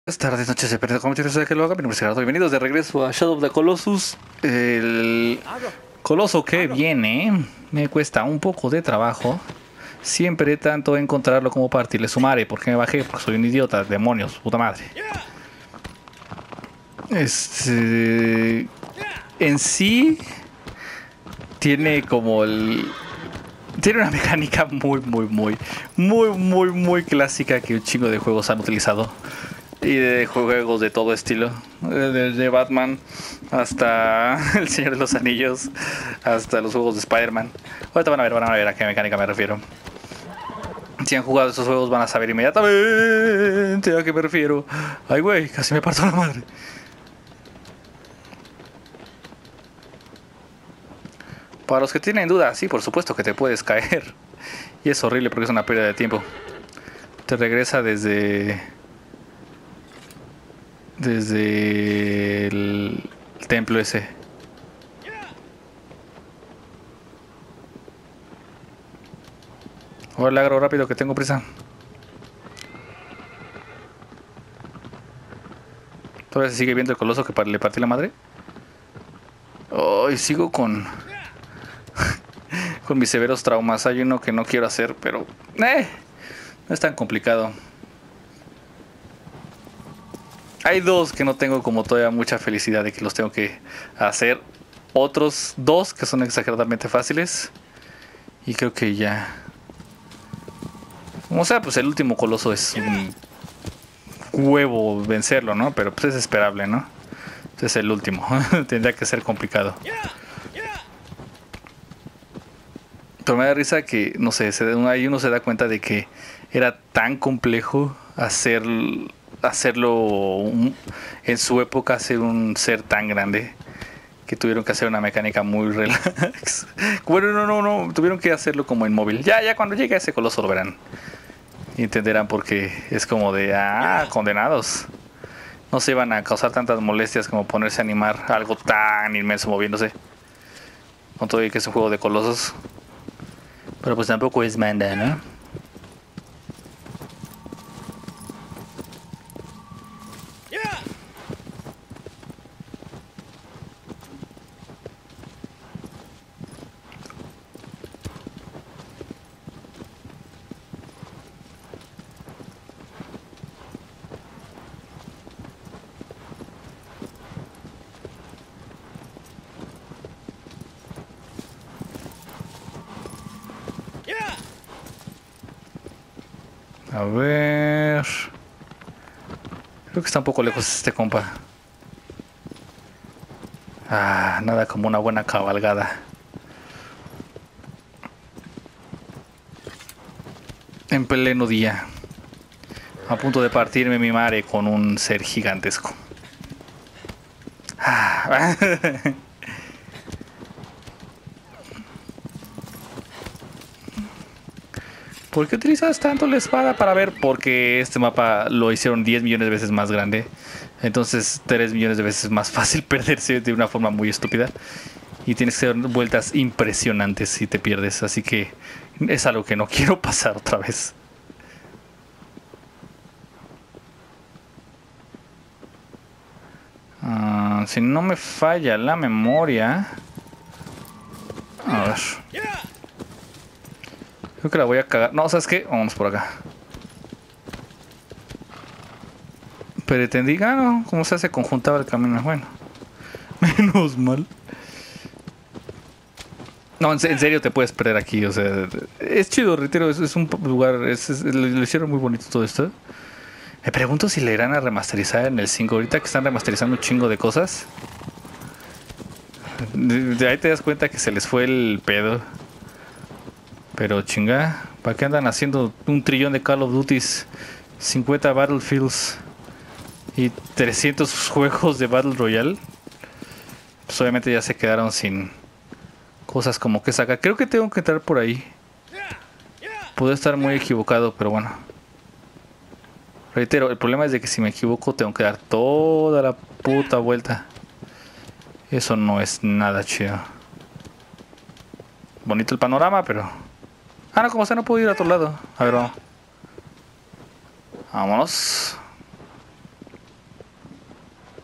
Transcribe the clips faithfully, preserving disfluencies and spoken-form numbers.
Buenas tardes, noches, se pierde como de que lo haga. Mi nombre es Gerardo. Bienvenidos de regreso a Shadow of the Colossus. El coloso que viene me cuesta un poco de trabajo. Siempre tanto encontrarlo como partirle su madre. ¿Por qué me bajé? Porque soy un idiota. Demonios, puta madre. Este. En sí. Tiene como el. Tiene una mecánica muy, muy, muy, muy, muy, muy clásica que un chingo de juegos han utilizado. Y de juegos de todo estilo, desde Batman hasta El Señor de los Anillos, hasta los juegos de Spider-Man. Ahorita van a ver, van a ver a qué mecánica me refiero. Si han jugado esos juegos van a saber inmediatamente a qué me refiero. Ay, güey, casi me parto la madre. Para los que tienen dudas, sí, por supuesto que te puedes caer. Y es horrible porque es una pérdida de tiempo. Te regresa desde... Desde el templo ese. Hola, agro rápido que tengo prisa. Todavía se sigue viendo el coloso que le partí la madre. Ay, sigo con con mis severos traumas. Hay uno que no quiero hacer, pero eh, no es tan complicado. Hay dos que no tengo como todavía mucha felicidad de que los tengo que hacer. Otros dos que son exageradamente fáciles. Y creo que ya. O sea, pues el último coloso es un huevo vencerlo, ¿no? Pero pues es esperable, ¿no? Es el último. Tendría que ser complicado. Pero me da risa que, no sé, se, ahí uno se da cuenta de que era tan complejo hacer, hacerlo un, en su época, hacer un ser tan grande, que tuvieron que hacer una mecánica muy relax. Bueno, no, no, no, tuvieron que hacerlo como en móvil. Ya, ya cuando llegue a ese coloso lo verán. Y entenderán por qué es como de, ah, condenados. No se iban a causar tantas molestias como ponerse a animar algo tan inmenso moviéndose. Con todo y que es un juego de colosos. Pero pues tampoco es manda, ¿no? A ver... Creo que está un poco lejos este compa. Ah, nada como una buena cabalgada. En pleno día. A punto de partirme mi madre con un ser gigantesco. Ah. ¿Por qué utilizas tanto la espada? Para ver, porque este mapa lo hicieron diez millones de veces más grande. Entonces tres millones de veces más fácil perderse de una forma muy estúpida. Y tienes que hacer vueltas impresionantes si te pierdes. Así que es algo que no quiero pasar otra vez. Uh, si no me falla la memoria... A ver... Creo que la voy a cagar. No, ¿sabes qué? Vamos por acá. Pretendí, ah, no, ¿cómo se hace? Conjuntaba el camino. Bueno, menos mal. No, en, en serio te puedes perder aquí. O sea, es chido, reitero. Es, es un lugar. Es, es, lo, lo hicieron muy bonito todo esto. Me pregunto si le irán a remasterizar en el cinco. Ahorita que están remasterizando un chingo de cosas. De, de ahí te das cuenta que se les fue el pedo. Pero chinga, ¿para qué andan haciendo un trillón de Call of Duties, cincuenta Battlefields y trescientos juegos de Battle Royale? Pues obviamente ya se quedaron sin cosas como que sacar. Creo que tengo que entrar por ahí. Puedo estar muy equivocado, pero bueno. Reitero, el problema es de que si me equivoco tengo que dar toda la puta vuelta. Eso no es nada chido. Bonito el panorama, pero... Ah, no, como sea, no puedo ir a otro lado. A ver, vamos. Vámonos.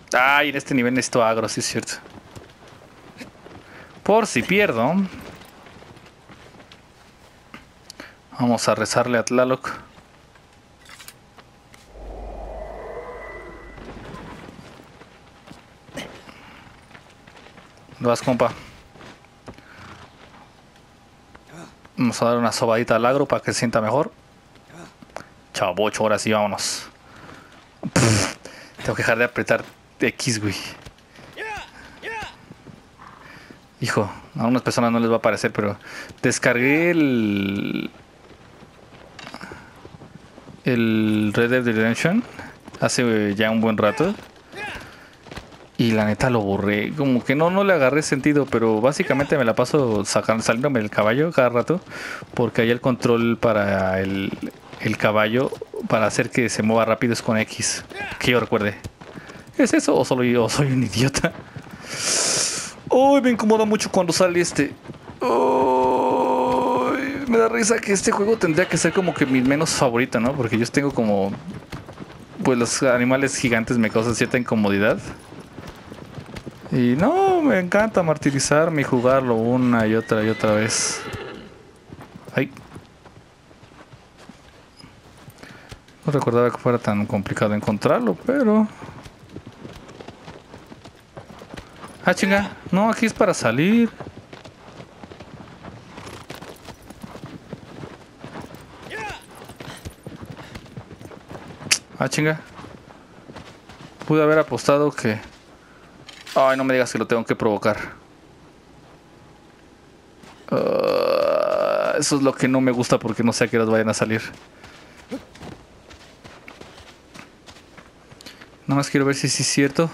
Ay, en este nivel necesito agro, sí es cierto. Por si pierdo. Vamos a rezarle a Tlaloc. Lo vas, compa. Vamos a dar una sobadita al agro para que se sienta mejor. Chavocho, ahora sí, vámonos. Pff, tengo que dejar de apretar X, güey. Hijo, a unas personas no les va a parecer, pero descargué el el Red Dead Redemption hace ya un buen rato y la neta lo borré, como que no no le agarré sentido, pero básicamente me la paso sacando, saliéndome del caballo cada rato, porque hay el control para el, el caballo para hacer que se mueva rápido es con X, que yo recuerde. ¿Es eso o solo yo soy un idiota? Uy, me incomoda mucho cuando sale este. Uy, me da risa que este juego tendría que ser como que mi menos favorito, ¿no? Porque yo tengo como... Pues los animales gigantes me causan cierta incomodidad. Y no, me encanta martirizarme y jugarlo una y otra y otra vez. Ay. No recordaba que fuera tan complicado encontrarlo, pero... Ah, chinga. No, aquí es para salir. Ah, chinga. Pude haber apostado que... Ay, no me digas que lo tengo que provocar. Uh, eso es lo que no me gusta porque no sé a qué horas vayan a salir. Nada más quiero ver si sí es cierto.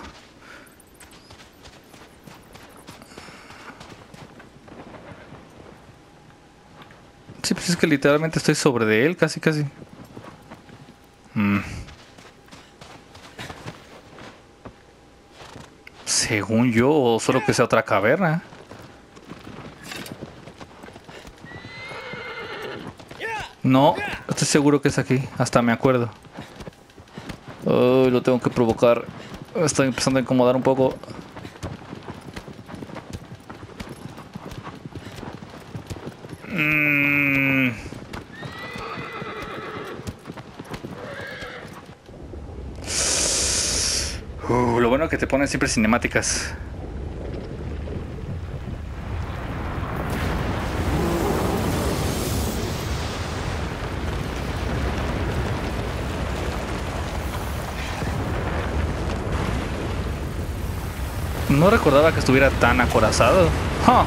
Sí, pues es que literalmente estoy sobre de él, casi, casi. Mm. Según yo, o solo que sea otra caverna. No, estoy seguro que es aquí, hasta me acuerdo. Oh, lo tengo que provocar. Estoy empezando a incomodar un poco. Mm. Uh, lo bueno que te ponen siempre cinemáticas. No recordaba que estuviera tan acorazado. Huh.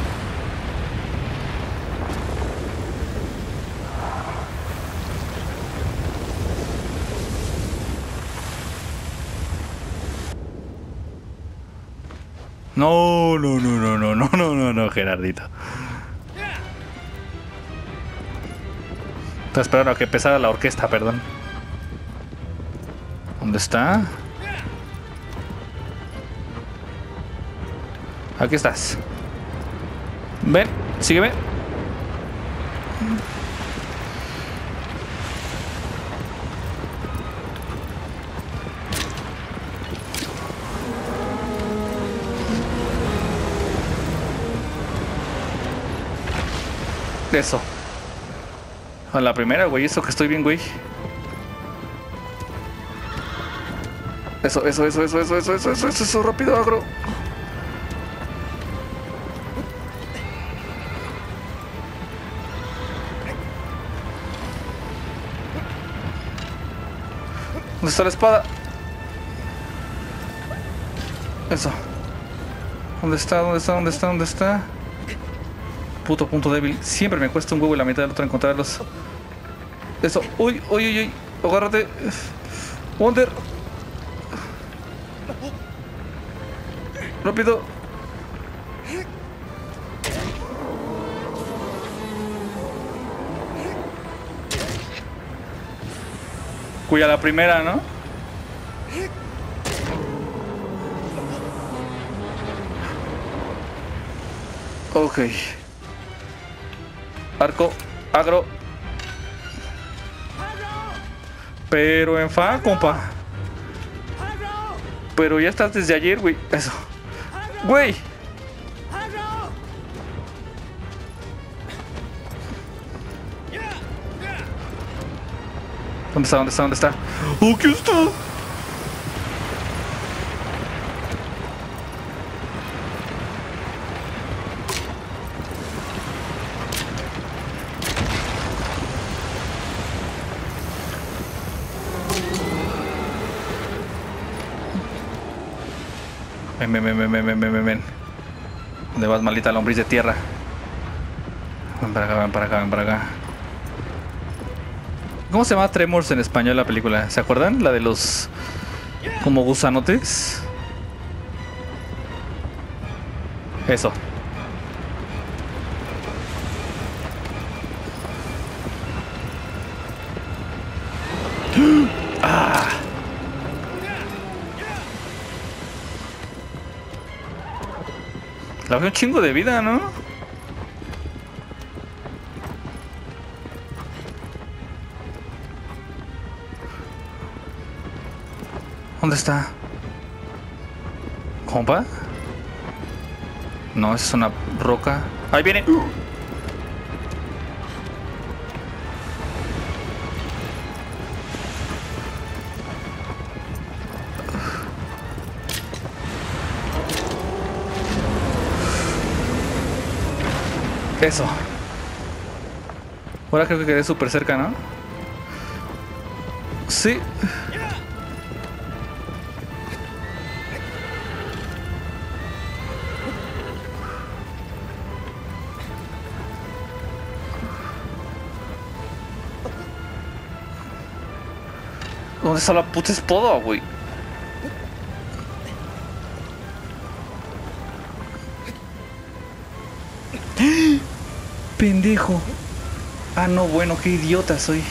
No, no, no, no, no, no, no, no, no, Gerardito. Estaba esperando a que empezara la orquesta, perdón. ¿Dónde está? Aquí estás. Ven, sígueme. Eso. A la primera, güey. Eso que estoy bien, güey. Eso, eso, eso, eso, eso, eso, eso, eso, eso, eso, rápido, agro. ¿Dónde está la espada? Eso. ¿Dónde está? ¿Dónde está? ¿Dónde está? ¿Dónde está? Puto punto débil. Siempre me cuesta un huevo y la mitad del otro encontrarlos. Eso. Uy, uy, uy, uy. Agárrate. Wonder. Rápido. Cuya la primera, ¿no? Ok. Arco, agro. Pero en fa, compa. Pero ya estás desde ayer, güey. Eso. Güey. ¿Dónde está? ¿Dónde está? ¿Dónde está? ¡Oh, aquí está! Ven, ven, ven, ven, ven, ven, ven, ven. ¿Dónde vas, maldita lombriz de tierra? Ven para acá, ven para acá, ven para acá. ¿Cómo se llama Tremors en español la película? ¿Se acuerdan? La de los... como gusanotes. Eso. ¡Ah! La veo un chingo de vida, ¿no? ¿Dónde está? ¿Compa? No, esa es una roca. ¡Ahí viene! Uh. Eso. Ahora creo que quedé súper cerca, ¿no? Sí. ¿Dónde está la puta espada, güey? Pendejo. Ah, no, bueno, qué idiota soy.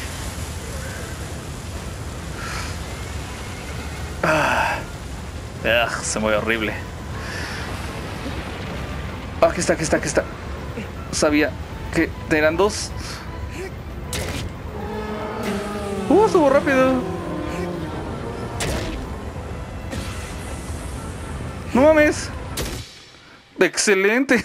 Ah, Ugh, se mueve horrible. Ah, aquí está, aquí está, aquí está. Sabía que eran dos. Uh, estuvo rápido. No mames. Excelente.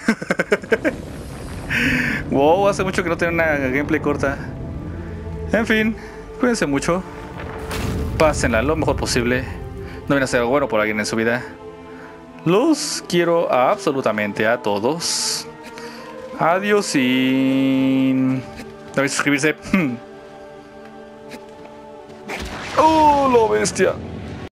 Wow, hace mucho que no tengo una gameplay corta. En fin, cuídense mucho. Pásenla lo mejor posible. No viene a ser algo bueno por alguien en su vida. Los quiero absolutamente a todos. Adiós y... no olviden suscribirse. ¡Oh, lo bestia!